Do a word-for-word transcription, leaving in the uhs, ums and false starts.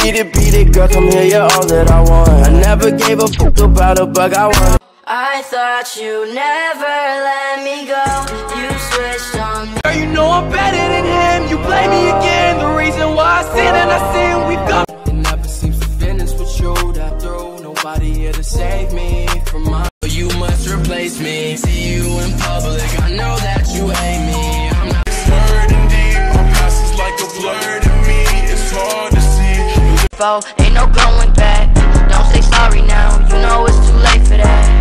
beat it, beat it, girl, come here, you're all that I want. I never gave a fuck about a bug, I want. I thought you never let me go. You switched on me. Girl, you know I'm better than him. You play me again. The reason why I sin and I sin, we've got. It never seems to finish with you. That through nobody here to save me from my. You must replace me. See you in public. I know that you hate me. I'm not hurting deep. My past is like a blur to me. It's hard to see. Ain't no going back. Don't say sorry now. You know it's too late for that.